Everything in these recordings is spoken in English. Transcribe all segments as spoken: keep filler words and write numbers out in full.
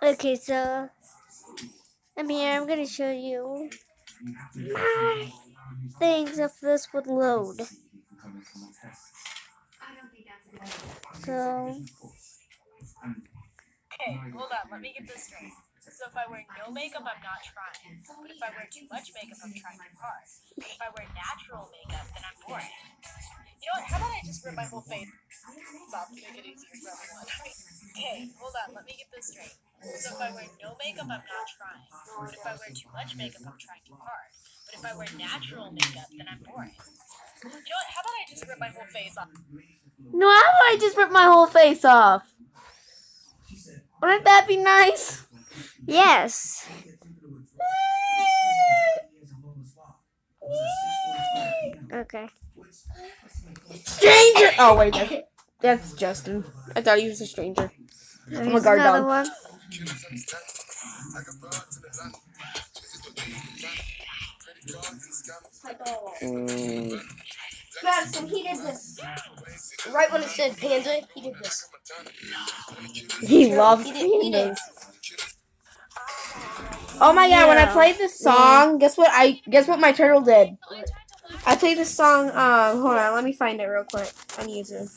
Okay, so I'm here. I'm gonna show you my things if this would load. So. Okay, hold on. Let me get this straight. So if I wear no makeup, I'm not trying. But if I wear too much makeup, I'm trying too hard. But if I wear natural makeup, then I'm boring. You know what? How about I just rip my whole face off to make it easier for everyone? Okay, hold on. Let me get this straight. So if I wear no makeup, I'm not trying. But if I wear too much makeup, I'm trying too hard. But if I wear natural makeup, then I'm boring. You know what? How about I just rip my whole face off? No, how about I just rip my whole face off? Wouldn't that be nice? Yes. Okay. Stranger! Oh, wait, that's, that's Justin. I thought he was a stranger. There's I'm a guard another dog. one. Mm. Madison, he did this. Right when it said panda, he did this. He loves He did, he did. pandas. Oh my god, when I Yeah. played this song, guess what I guess what my turtle did? I played this song, um, hold on, let me find it real quick on YouTube.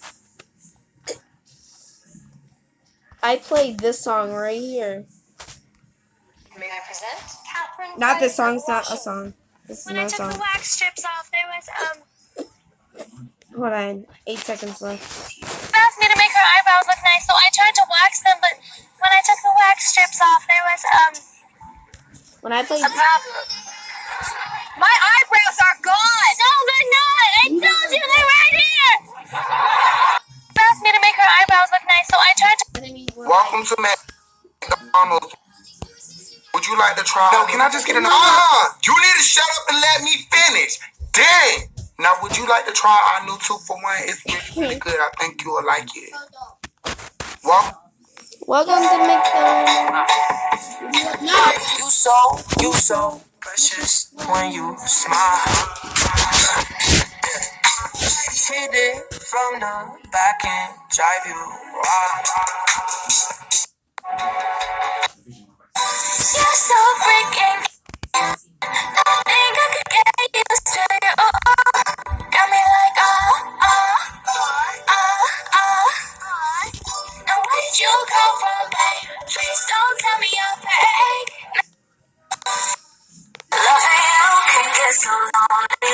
I played this song right here. May I present Catherine? Not this song, it's not a song. This is When I no took song. the wax strips off, there was, um, Hold on, eight seconds left. asked me to make her eyebrows look nice, so I tried to wax them, but when I took the wax strips off, there was, um, When I played a problem. My eyebrows are gone! No, they're not! I told you they're right here! Asked me to make her eyebrows look nice, so I tried to. Welcome to McDonald's. Would you like to try? No, can I just get an uh-uh. You need to shut up and let me finish. Dang. Now, would you like to try our new two for one? It's really, really good. I think you will like it. Welcome. Welcome to McDonald's. You so, you so precious when you smile. Hit it from the back and drive you wild. You're so freaking. I think I could get used to you. Oh, oh. Got me like, oh, oh, oh, oh. Now where did you come from, babe? Please don't tell me you're fake. Loving you can get so lonely.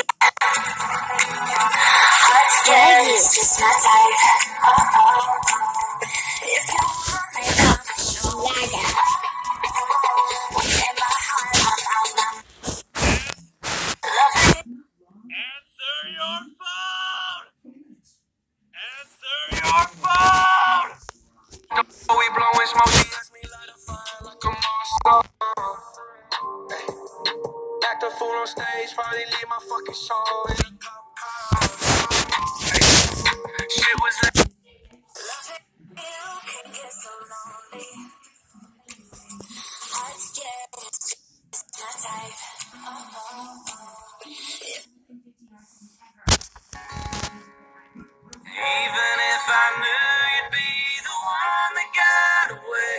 Hard to get, it's just not tight. Oh, oh. If you want me, I'll show you. In my heart, I'm out. Loving you. Answer your phone! Answer your phone! We blowing smoke, she asked me light a fire like a monster. Act a fool on stage, probably leave my fucking show in a cop car. Shit was like. Loving you can get so lonely. Hard to get, it's just not tight. Oh, oh, oh. Even if I knew you'd be the one that got away,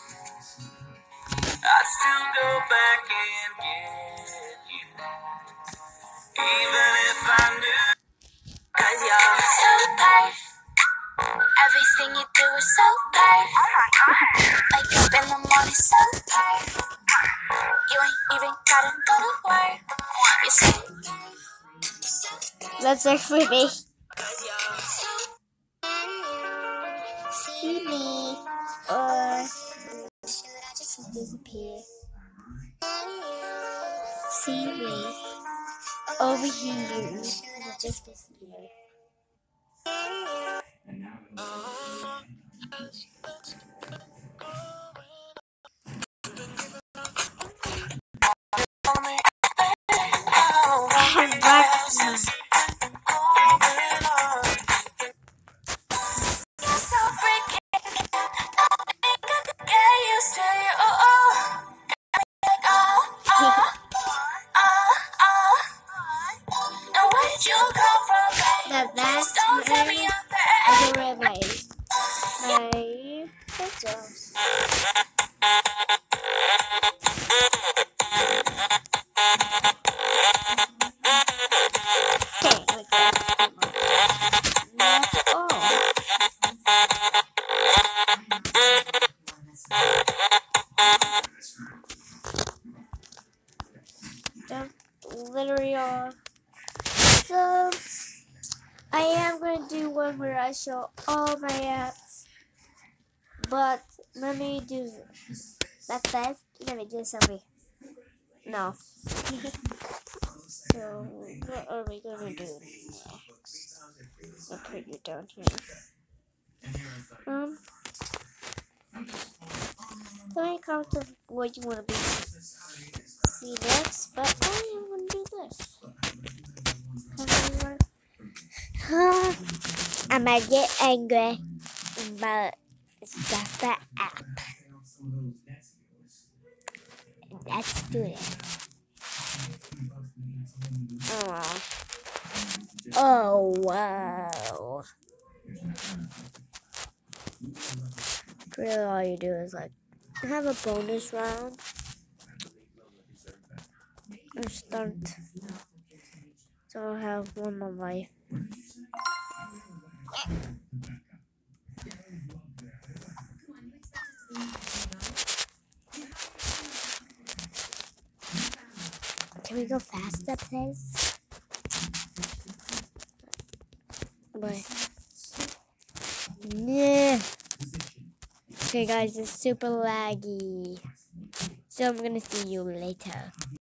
I'd still go back and get you. Even if I knew. Cause you're so perfect. Everything you do is so perfect. Wake up in the morning so perfect. You ain't even gotta go to work. You're so perfect. That's actually me. Cause you're so See me. Or should I just disappear? See me. Over here. Should I just disappear? Relax. You're so freaking. I think I could get used to you. Oh, oh. Got me like, oh, oh, oh, oh. Now where did you come from, babe? Now that's Please don't tell me where you're I fake. can wear my, my pictures. one where I show all my apps. But let me do that first. Let me do something. No. So what are we gonna do next? I'll put you down here. Um. Don't count of what you want to be see next, but I am gonna do this. I might get angry, but it's just the app. Let's do it. Oh, oh wow. Really all you do is like have a bonus round or start. So I'll have one more life. Can we go faster, please? Bye. Yeah. Okay, guys, it's super laggy. So I'm gonna see you later.